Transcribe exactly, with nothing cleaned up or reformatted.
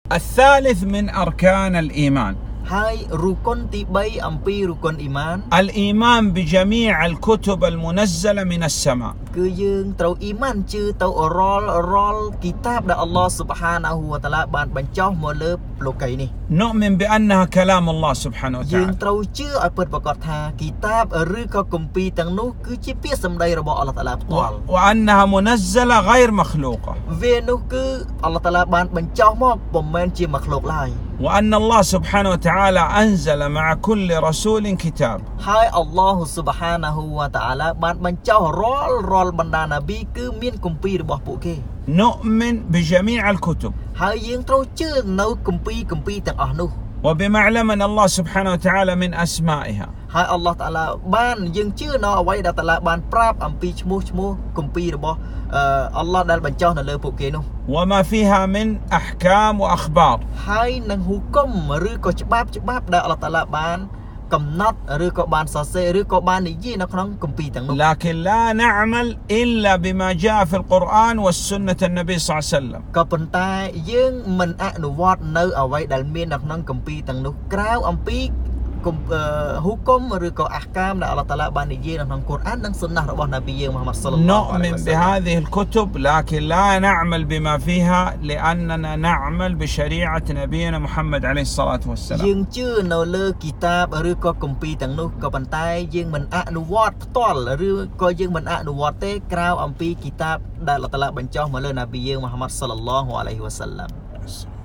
الثالث من أركان الإيمان هاي ركن تبي أمبي ركن إيمان الإيمان بجميع الكتب المنزلة من السماء គឺយើងត្រូវអ៊ីម៉ានជឿទៅរាល់រាល់គីតាបដែលអល់ឡោះស៊ុបហានាហ៊ូវតាឡាបានបញ្ចុះមកលើលោកីនេះ نؤمن بأنها كلام الله سبحانه យើង وتعالى ត្រូវជឿឲ្យពិតប្រាកដថាគីតាបឬក៏គម្ពីរទាំងនោះគឺជាពាក្យសម្ដីរបស់អល់ឡោះតាឡាផ្ទាល់ وأنها منزلة غير مخلوقة វានោះគឺអល់ឡោះតាឡាបានបញ្ចុះមកពុំមែនជាមកលោកឡើយ وأن الله سبحانه وتعالى أنزل مع كل رسول كتاب ហើយអល់ឡោះស៊ុបហានាហ៊ូវតាអាឡាបានបញ្ចុះរាល់រាល់បណ្ដាណាប៊ីគឺមានគម្ពីររបស់ពួកគេ نؤمن بجميع الكتب ហើយយើងត្រូវជឿនៅគម្ពីរគម្ពីរទាំងអស់នោះ وبمعلم أن الله سبحانه وتعالى من أسمائها ហើយអល់ឡោះតាឡាបានយើងជឿនៅអ្វីដែលតាឡាបានប្រាប់អំពីឈ្មោះឈ្មោះគម្ពីររបស់អល់ឡោះដែលបញ្ចុះនៅលើពួកគេនោះ وما فيها من أحكام وأخبار ហើយនឹងហ៊ូគុំឬក៏ច្បាប់ច្បាប់ដែលអល់ឡោះតាឡាបានកំណត់ឬក៏បានសរសេរឬក៏បាននិយាយនៅក្នុងគម្ពីរទាំងនោះ لكن لا نعمل إلا بما جاء في القرآن والسنة النبي صلى الله عليه وسلم ក៏ប៉ុន្តែយើងមិនអនុវត្តនៅអ្វីដែលមាននៅក្នុងគម្ពីរទាំងនោះក្រៅអំពីហ៊ូគុំឬក៏អះកាមដែលអល់ឡោះតាឡាបាននិយាយនៅក្នុងកូរ៉ាននិងសុណាហ៍របស់នប៊ីយើងមូហាម៉ាត់សល្លឡោះអាឡៃហ៊ីវ៉ាសល្លាម نؤمن بهذه الكتب لكن لا نعمل بما فيها لأننا نعمل بشريعة نبينا محمد عليه الصلاة والسلام យើងជឿនៅលើគីតាបឬក៏គម្ពីរទាំងនោះក៏ប៉ុន្តែយើងមិនអនុវត្តផ្ទាល់ឬក៏យើងមិនអនុវត្តទេក្រៅអំពីគីតាបដែលអល់ឡោះតាឡាបញ្ចុះមកលើនប៊ីយើងមូហាម៉ាត់សល្លឡោះអាឡៃហ៊ីវ៉ាសល្លាម